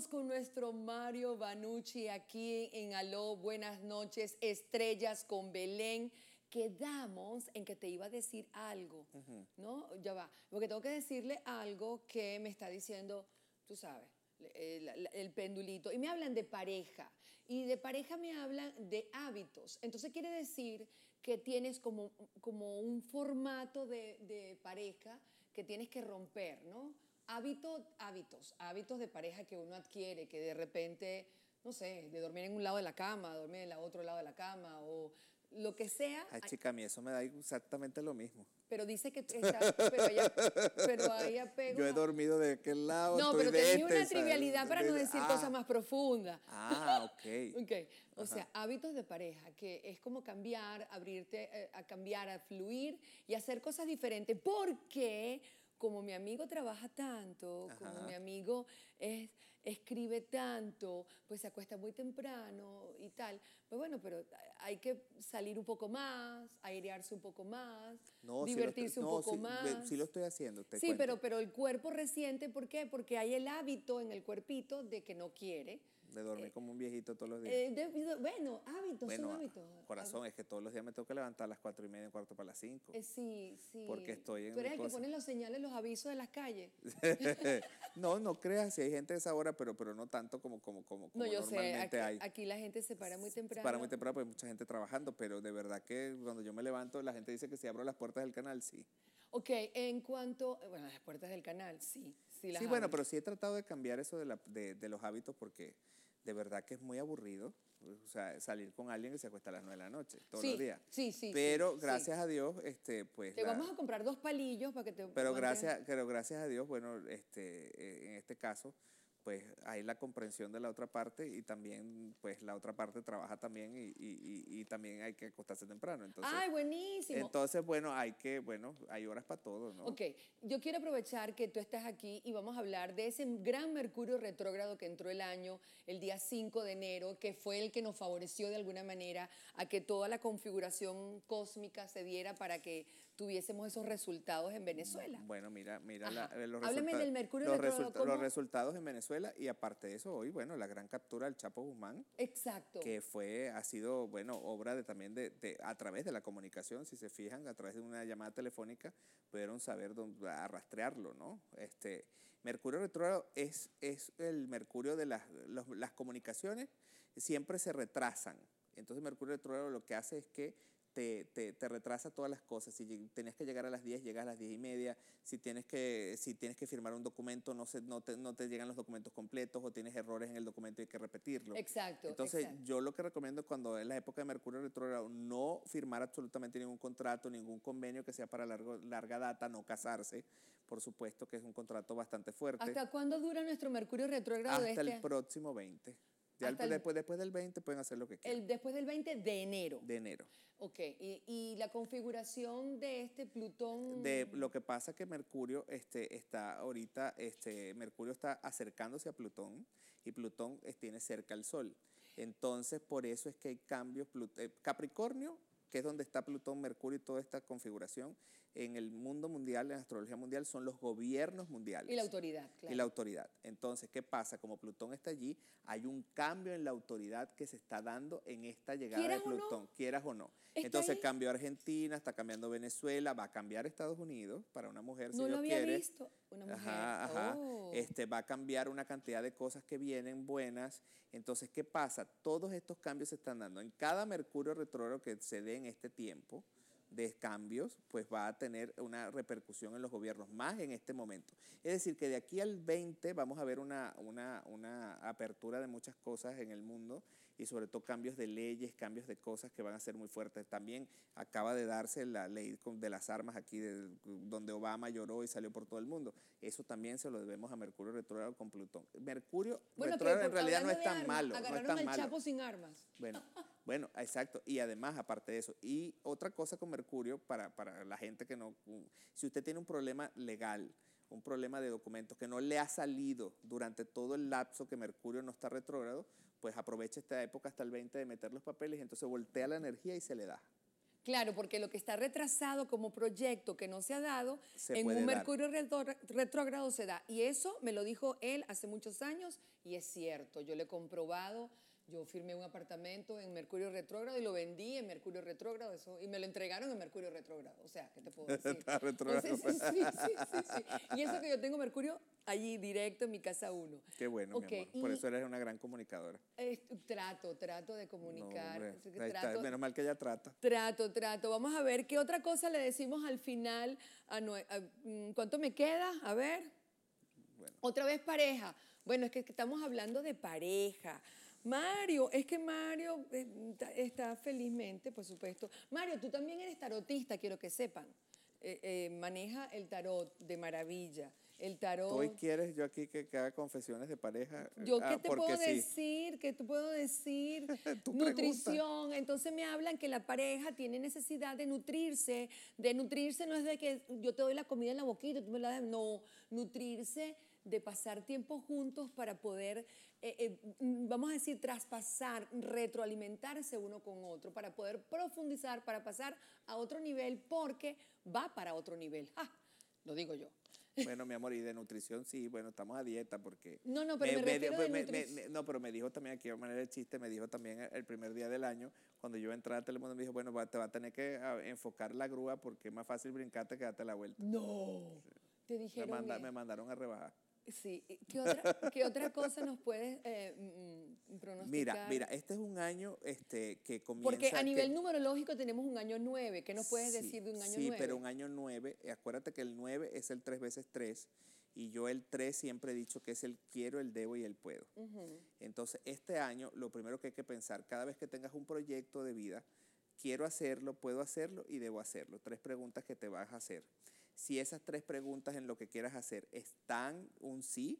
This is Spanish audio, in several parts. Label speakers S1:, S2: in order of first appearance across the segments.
S1: Estamos con nuestro Mario Vanucci aquí en Aló, buenas noches, Estrellas con Belén. Quedamos en que te iba a decir algo, ¿no? Ya va, porque tengo que decirle algo que me está diciendo, tú sabes, el pendulito. Y me hablan de pareja, y de pareja me hablan de hábitos. Entonces quiere decir que tienes como un formato de pareja que tienes que romper, ¿no? Hábitos de pareja que uno adquiere, que de repente, no sé, de dormir en un lado de la cama, dormir en el otro lado de la cama, o lo que sea.
S2: Ay, chica, a mí eso me da exactamente lo mismo.
S1: Pero dice que está, pero hay apego.
S2: Yo he dormido de aquel lado,
S1: No,
S2: estoy
S1: pero te
S2: de
S1: dije una
S2: este,
S1: trivialidad para no decir cosas más profundas.
S2: ok.
S1: Ok, o sea, hábitos de pareja, que es como cambiar, abrirte a cambiar, a fluir y hacer cosas diferentes, porque como mi amigo trabaja tanto, como mi amigo escribe tanto, pues se acuesta muy temprano y tal, pues bueno, pero hay que salir un poco más, airearse un poco más,
S2: No,
S1: divertirse un poco más.
S2: sí lo estoy haciendo, te
S1: Sí,
S2: cuento.
S1: pero el cuerpo resiente, ¿por qué? Porque hay el hábito en el cuerpito de que no quiere.
S2: De dormir como un viejito todos los días.
S1: Bueno, hábitos, son
S2: Bueno,
S1: hábitos.
S2: corazón, es que todos los días me tengo que levantar a las 4:30, cuarto para las 5.
S1: Sí, sí.
S2: Porque estoy
S1: Tú
S2: en
S1: eres
S2: mi
S1: el que
S2: cosa.
S1: pone los señales, los avisos de las calles.
S2: No, no creas, si hay gente de esa hora, pero no tanto como
S1: No, yo sé,
S2: normalmente hay.
S1: aquí la gente se para muy
S2: Para muy
S1: temprano.
S2: temprano, pues hay mucha gente trabajando, pero de verdad que cuando yo me levanto, la gente dice que si abro las puertas del canal, sí.
S1: Ok, en cuanto, bueno, las puertas del canal, sí, sí las
S2: Sí, bueno,
S1: abro.
S2: pero sí he tratado de cambiar eso de los hábitos porque de verdad que es muy aburrido. O sea, salir con alguien que se acuesta a las 9 de la noche, todos los
S1: Sí,
S2: días.
S1: sí, sí, sí,
S2: Pero
S1: sí.
S2: gracias a Dios, pues
S1: Te vamos a comprar 2 palillos para que te
S2: pero gracias a Dios, bueno, en este caso, pues hay la comprensión de la otra parte y también, pues la otra parte trabaja también y también hay que acostarse temprano.
S1: ¡Ay, buenísimo!
S2: Bueno, hay horas para todo, ¿no?
S1: Ok, yo quiero aprovechar que tú estás aquí y vamos a hablar de ese gran Mercurio retrógrado que entró el día 5 de enero, que fue el que nos favoreció de alguna manera a que toda la configuración cósmica se diera para que tuviésemos esos resultados en Venezuela.
S2: Bueno, mira
S1: Ajá.
S2: los
S1: Háblame
S2: resultados.
S1: del Mercurio retrógrado.
S2: Los resultados en Venezuela y aparte de eso, hoy, bueno, la gran captura del Chapo Guzmán,
S1: Exacto.
S2: que ha sido, bueno, obra también a través de la comunicación, si se fijan, a través de una llamada telefónica, pudieron saber a rastrearlo, ¿no? Mercurio retrógrado es el Mercurio de las comunicaciones, siempre se retrasan. Entonces Mercurio retrógrado lo que hace es que te retrasa todas las cosas. Si tenías que llegar a las 10, llegas a las 10:30. Si tienes que firmar un documento, no te llegan los documentos completos o tienes errores en el documento y hay que repetirlo.
S1: Exacto.
S2: Entonces,
S1: exacto.
S2: yo lo que recomiendo cuando es la época de Mercurio retrógrado, no firmar absolutamente ningún contrato, ningún convenio que sea para larga data, no casarse, por supuesto que es un contrato bastante fuerte.
S1: ¿Hasta cuándo dura nuestro Mercurio retrógrado
S2: Hasta el próximo 20. Ya después del 20 pueden hacer lo que quieran.
S1: Después del 20 de enero.
S2: De enero.
S1: Ok, y la configuración de este Plutón.
S2: Lo que pasa que Mercurio está ahorita, Mercurio está acercándose a Plutón y Plutón tiene cerca al Sol. Entonces, por eso es que hay cambios. Capricornio, que es donde está Plutón, Mercurio y toda esta configuración, en el mundo mundial, en la astrología mundial, son los gobiernos mundiales.
S1: Y la autoridad, claro.
S2: Y la autoridad. Entonces, ¿qué pasa? Como Plutón está allí, hay un cambio en la autoridad que se está dando en esta llegada de Plutón, quieras o no. Entonces, cambió Argentina, está cambiando Venezuela, va a cambiar Estados Unidos para una mujer, si Dios quiere.
S1: No lo había visto. Una mujer.
S2: Ajá.
S1: Oh.
S2: Va a cambiar una cantidad de cosas que vienen buenas. Entonces, ¿qué pasa? Todos estos cambios se están dando. En cada Mercurio retrógrado que se dé en este tiempo de cambios, pues va a tener una repercusión en los gobiernos, más en este momento. Es decir, que de aquí al 20 vamos a ver una apertura de muchas cosas en el mundo y sobre todo cambios de leyes, cambios de cosas que van a ser muy fuertes. También acaba de darse la ley de las armas aquí, donde Obama lloró y salió por todo el mundo. Eso también se lo debemos a Mercurio retrógrado con Plutón. Mercurio retrógrado en realidad no es tan malo.
S1: Agarraron al Chapo sin armas.
S2: Bueno, exacto. Y además, aparte de eso, y otra cosa con Mercurio, para la gente que no, si usted tiene un problema legal, un problema de documentos que no le ha salido durante todo el lapso que Mercurio no está retrógrado, pues aprovecha esta época hasta el 20 de meter los papeles y entonces voltea la energía y se le da.
S1: Claro, porque lo que está retrasado como proyecto que no se ha dado,
S2: Se
S1: en
S2: puede
S1: un
S2: dar.
S1: Mercurio retrógrado se da. Y eso me lo dijo él hace muchos años y es cierto, yo lo he comprobado. Yo firmé un apartamento en Mercurio retrógrado y lo vendí en Mercurio retrógrado y me lo entregaron en Mercurio retrógrado. O sea, ¿qué te puedo decir?
S2: Está retrógrado.
S1: Entonces, sí. Y eso que yo tengo Mercurio allí directo en mi casa 1.
S2: Qué bueno,
S1: Ok,
S2: mi amor. Por eso eres una gran comunicadora.
S1: trato de
S2: No,
S1: comunicar.
S2: hombre,
S1: Así que
S2: ahí está, menos mal que ella trata.
S1: Trato. Vamos a ver qué otra cosa le decimos al final. ¿Cuánto me queda? A ver.
S2: Bueno.
S1: Otra vez pareja. Bueno, es que estamos hablando de pareja. Mario, es que Mario está felizmente, por supuesto. Mario, tú también eres tarotista, quiero que sepan. Maneja el tarot de maravilla. El tarot.
S2: ¿Tú hoy quieres yo aquí que haga confesiones de pareja?
S1: ¿Yo qué te
S2: porque
S1: puedo
S2: sí.
S1: decir? ¿Qué te puedo decir?
S2: Tu
S1: Nutrición. Entonces me hablan que la pareja tiene necesidad de nutrirse. De nutrirse no es de que yo te doy la comida en la boquita, tú me la das. No, nutrirse de pasar tiempo juntos para poder, vamos a decir, traspasar, retroalimentarse uno con otro, para poder profundizar, para pasar a otro nivel, porque va para otro nivel. ¡Ja! Lo digo yo.
S2: Bueno, mi amor, y de nutrición sí, bueno, estamos a dieta porque...
S1: No, pero me refiero de nutrición.
S2: No, pero me dijo también, aquí de manera de chiste, me dijo también el primer día del año, cuando yo entré a Telemundo, me dijo, bueno, te va a tener que enfocar la grúa porque es más fácil brincarte que darte la vuelta.
S1: No, te dijeron
S2: Me mandaron a rebajar.
S1: Sí, ¿qué otra cosa nos puedes pronosticar?
S2: Mira, este es un año que comienza...
S1: Porque a nivel numerológico tenemos un año 9. ¿Qué nos puedes decir de un año 9?
S2: Sí, pero un año 9, acuérdate que el 9 es el 3 veces 3 y yo el 3 siempre he dicho que es el quiero, el debo y el puedo. Entonces, este año lo primero que hay que pensar, cada vez que tengas un proyecto de vida, quiero hacerlo, puedo hacerlo y debo hacerlo. 3 preguntas que te vas a hacer. Si esas 3 preguntas en lo que quieras hacer están un sí,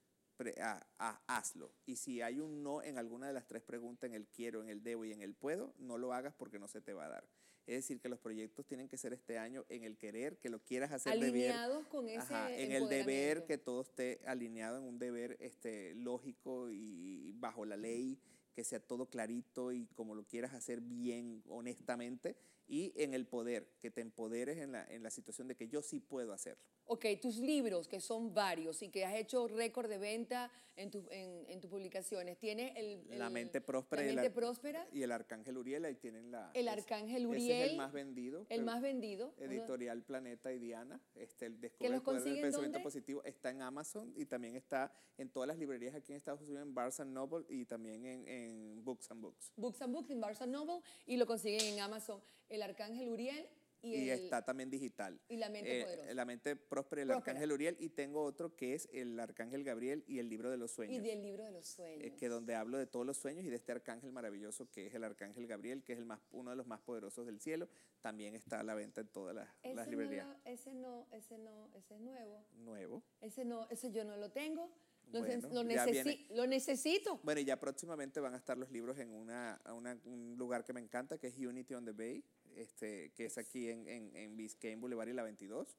S2: hazlo. Y si hay un no en alguna de las 3 preguntas, en el quiero, en el debo y en el puedo, no lo hagas porque no se te va a dar. Es decir, que los proyectos tienen que ser este año en el querer, que lo quieras hacer
S1: alineados con ese
S2: en el deber, que todo esté alineado en un deber lógico y bajo la ley, que sea todo clarito y como lo quieras hacer bien, honestamente, y en el poder, que te empoderes en la situación de que yo sí puedo hacerlo.
S1: Ok, tus libros, que son varios y que has hecho récord de venta en tus publicaciones, tiene
S2: La mente próspera, y el Arcángel Uriel, ahí tienen
S1: el Arcángel Uriel.
S2: Ese es el más vendido.
S1: El más vendido.
S2: Editorial Planeta y Diana, el
S1: ¿Que
S2: Descubre
S1: los
S2: el Poder del Pensamiento
S1: dónde?
S2: Positivo, está en Amazon y también está en todas las librerías aquí en Estados Unidos, en Barnes & Noble y también en Books and Books.
S1: Books and Books, en Barnes & Noble, y lo consiguen en Amazon. El Arcángel Uriel
S2: y está también digital.
S1: Y la mente poderosa.
S2: La mente próspera, el Arcángel Uriel, y tengo otro que es el Arcángel Gabriel y el libro de los sueños.
S1: Y del libro de los sueños.
S2: Que donde hablo de todos los sueños y de este arcángel maravilloso que es el Arcángel Gabriel, que es uno de los más poderosos del cielo. También está a la venta en todas las librerías.
S1: Ese es nuevo.
S2: ¿Nuevo?
S1: Ese yo no lo tengo.
S2: Bueno,
S1: lo necesito.
S2: Bueno, y ya próximamente van a estar los libros en un lugar que me encanta, que es Unity on the Bay, que es aquí en Biscayne Boulevard y la 22.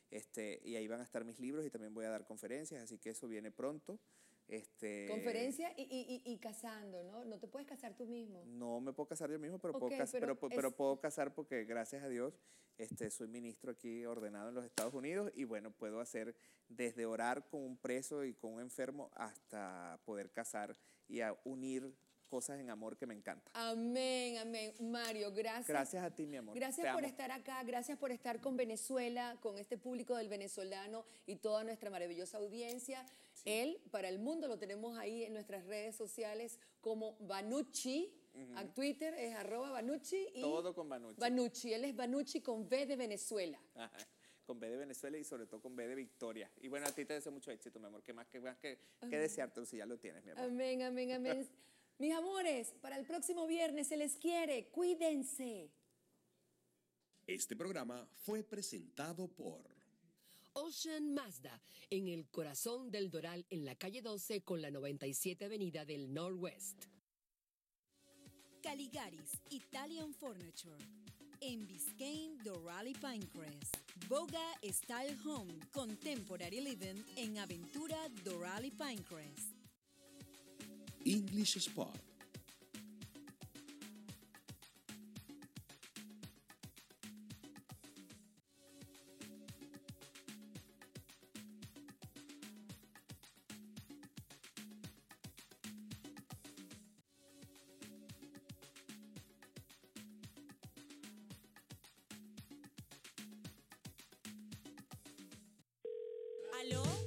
S2: Y ahí van a estar mis libros y también voy a dar conferencias, así que eso viene pronto.
S1: Conferencia y casando, ¿no? No te puedes casar tú mismo.
S2: No me puedo casar yo mismo, pero,
S1: Okay,
S2: pero puedo casar porque gracias a Dios soy ministro aquí ordenado en los Estados Unidos y bueno, puedo hacer desde orar con un preso y con un enfermo hasta poder casar y a unir cosas en amor que me encanta.
S1: Amén, amén. Mario, gracias.
S2: Gracias a ti, mi amor.
S1: Gracias por estar acá, gracias por estar con Venezuela, con este público del venezolano y toda nuestra maravillosa audiencia. Sí. Él, para el mundo, lo tenemos ahí en nuestras redes sociales como Banucci. A Twitter es @Banucci. Y
S2: todo con Banucci.
S1: Banucci, él es Banucci con B de Venezuela.
S2: Ajá. Con B de Venezuela y sobre todo con B de Victoria. Y bueno, a ti te deseo mucho éxito, mi amor. ¿Qué más que desearte si ya lo tienes, mi amor?
S1: Amén, amén, amén. Mis amores, para el próximo viernes se les quiere. Cuídense.
S3: Este programa fue presentado por
S4: Ocean Mazda, en el corazón del Doral, en la calle 12 con la 97 Avenida del Northwest.
S5: Caligaris Italian Furniture. En Biscayne, Doral y Pinecrest. Boga Style Home Contemporary Living en Aventura, Doral y Pinecrest.
S3: English Spot.
S5: ¿Aló?